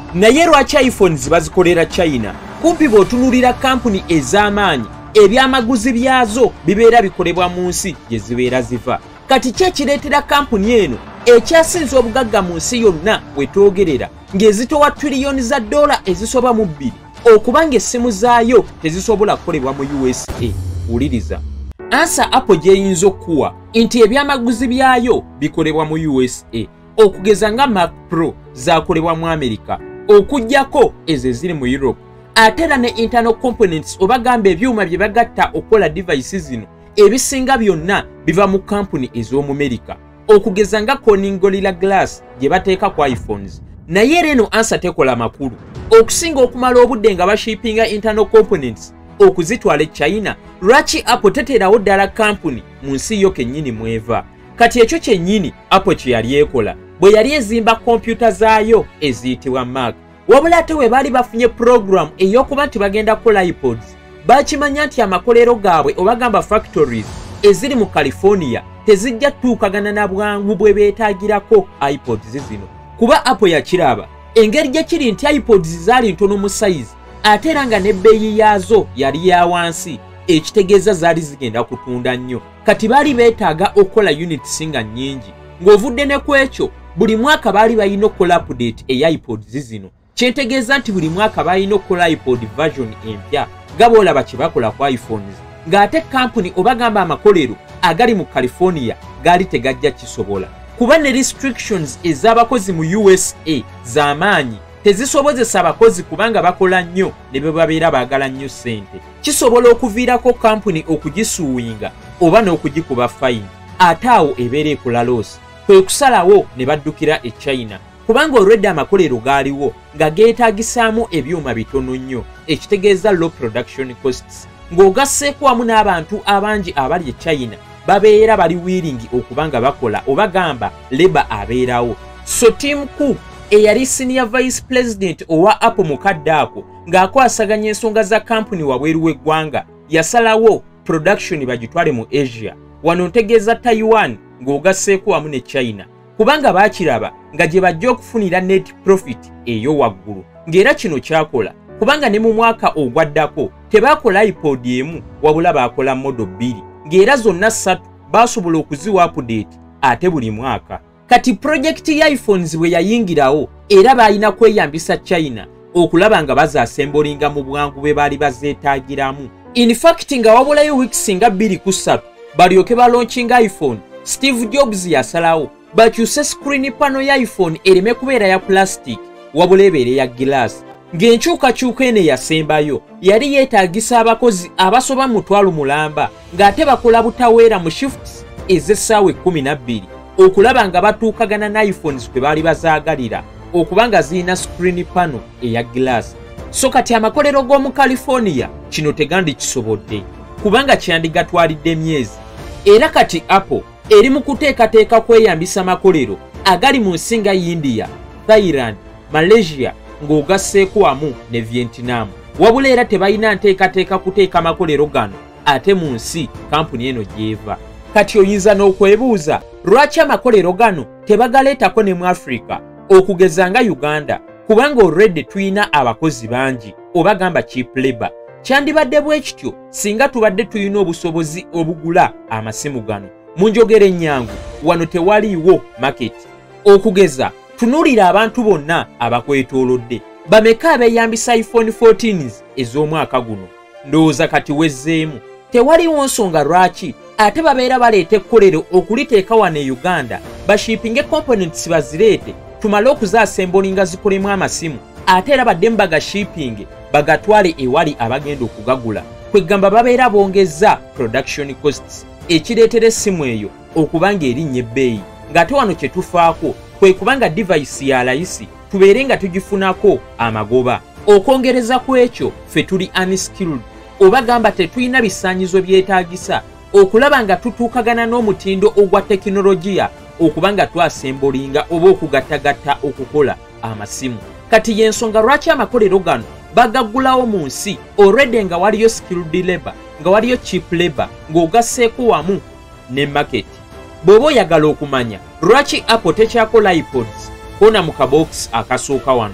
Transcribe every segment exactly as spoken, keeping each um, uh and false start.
naye lwaki iPhones bazikolera China? Kumpi bw'otunuulira kampuni ez'amaanyi ebyamaguzi byazo bibeera bikolebwa mu nsi gye zibeera ziva. Kati ki ekireetera kampuni eno ekyasinze obugagga mu nsi yonna wetwogerera ng'ezitowa triliyoni za dola ezisoba mu bbiri okuba ng'essimu zaayo tezisobola kukolebwa mu U S A? Wuliriza. Ansa Apple gy'eyinza okuwa nti ebyamaguzi byayo bikolebwa mu U S A, okugeza nga Mac Pro zaakolebwa mu Amerika, okuggyako ezo eziri mu Europe, ate era ne internal components oba gamba ebyuma bye bagatta okukola devices zino ebisinga byonna biva mu kampuni ez'omu Amerika, okugeza nga Corning Gorilla Glass gye bateeka ku iPhones. Naye era eno Ansa tekola makulu. Okusinga okumala obudde nga bashippinga internal components okuzitwala e China, lwaki Apple teterawo ddala kampuni mu nsi yo kennyini mweva? Kati ekyo kyennyini Apple kye yali ekola bwe yali ezimba kompyuta zaayo eziyitibwa Mac. Wabula ate we baali bafunye program ey'okuba nti bagenda kukola iPods, bakimanya nti amakolero gaabwe oba gamba factories eziri mu California tezijja tuukagana na bwangu bwe beetaagirako iPods zino, kuba Apple yakiraba engeri gye kiri nti iPods zaali ntono mu size ate era nga n'ebbeeyi yaazo yali ya wansi, ekitegeeza zaali zigenda kutunda nnyo. Kati baali beetaaga okukola units nga nnyingi, ng'ovudde ne ku ekyo buli mwaka baali balina okukola update eya iPods zino, kyentegeeza nti buli mwaka balina okukola iPod version empya nga boolaba kye bakola ku iPhones, ng'ate kampuni oba gamba amakolero agali mu California gaali tegajja kisobola, kuba ne restrictions ez'abakozi mu U S A z'amaanyi tezisobozesa abakozi kubanga bakola nnyo ne bwe babeera baagala nnyo ssente. Kisobola okuviirako kampuni okugisuuwinga oba n'okugikuba fine, ate awo ebeera ekola loss, kwe kusalawo ne baddukira e China, kubanga olwedde amakolero gaaliwo nga geetaagisaamu ebyuma bitono nnyo, ekitegeeza low production costs, ng'ogasseeko wamu n'abantu abangi abali e China babeera bali willing okuba nga bakola oba gamba leba abeerawo. So Tim Cook eyali senior vice president owa Apple mukadde ako ng'akwasaganya ensonga za kampuni wabweru w'eggwanga, yasalawo production bagitwale mu Asia, wano ntegeeza Taiwan ng'ogasseeko wamu ne China, kubanga baakiraba nga gye bajja okufunira net profit eyo waggulu. Ng'era kino kyakola kubanga ne mu mwaka ogwaddako tebaakola iPod emu wabula baakola modo bbiri, ng'era zonna ssatu baasobola okuziwa update ate buli mwaka. Kati projekiti ya iPhones bwe yayingirawo era baalina kweyambisa China okulaba nga bazaasembolinga mu bwangu bwe baali bazeetaagiramu. In fact nga wabulayo weeks nga bbiri ku ssatu balyoke balaunchinga iPhone, Steve Jobs yasalawo bakyuse screen panel ya iPhone ereme kubeera ya plastic wabula ebeere ya glass. Ng'enkyukakyuka eno yasembayo yali yeetaagisa abakozi abasoba mutwalo mulamba ng'ate bakola butaweera mu shifts ez'essaawa ekkumi na bbiri okulaba nga batuukagana na iPhones kwe baali bazaagalira okuba nga zirina screen panel eya glass. So kati amakolero g'omu California kino tegandi kisobodde kubanga kyandigatwalidde myezi, era kati Apple eri mu kuteekateeka kweyambisa makolero agali mu nsi nga India, Thailand, Malaysia ng'ogasseeko wamu ne Vietnam, wabula era tebalina nteekateeka kuteeka makolero gano ate mu nsi kampuni eno gy'eva. Kati oyinza n'okwebuuza lwaki amakolero gano tebagaleetako ne mu Africa okugeza nga Uganda, kubanga already tuyina abakozi bangi oba gamba cheap labor. Kyandibadde bwe kityo singa tubadde tuyina obusobozi obugula amasimu gano. Mu njogera ennyangu wano tewaliiwo market. Okugeza tunuulira abantu bonna abakwetoolodde, bameka abeeyambisa iPhone fourteen ez'omwaka guno? Ndowooza kati wezzeemu. Tewaliwo nsonga lwaki ate babeera baleeta ekkolero okuliteeka wano e Uganda, bashippinge components bazireete tumale okuzaasembolinga zikolemu amasimu, ate era baddemu bagashippinge bagatwale ewali abagenda okugagula, kwegamba babeera bongezza production costs, ekireetera essimu eyo okuba ng'erinnya ebbeeyi, ng'ate wano kye tufaako kwe kubanga device ya layisi tubeere nga tugifunako amagoba. Okwongereza ku ekyo ffe tuli unskilled oba gamba tetulina bisaanyizo byetaagisa okulaba nga tutuukagana n'omutindo ogwa tekinologiya okuba nga twasembolinga oba okugattagatta okukola amasimu. Kati y'ensonga lwaki amakolero gano bagaggulawo mu nsi already nga waliyo skilled labor, nga waliyo cheap labor, ng'ogasseeko wamu ne market. Bw'oba oyagala okumanya lwaki Apple tekyakola iPods, kona mu kabox akasooka wano.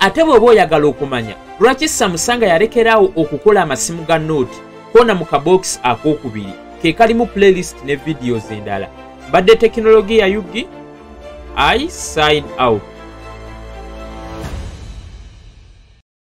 ate bw'oba oyagala okumanya lwaki Samsung yalekeraawo okukola amasimu ga Note kona mu kabokisi ak'okubiri ke kalimu playlist ne videos endala. Mbadde Tekinologiya Yugi, I sign out.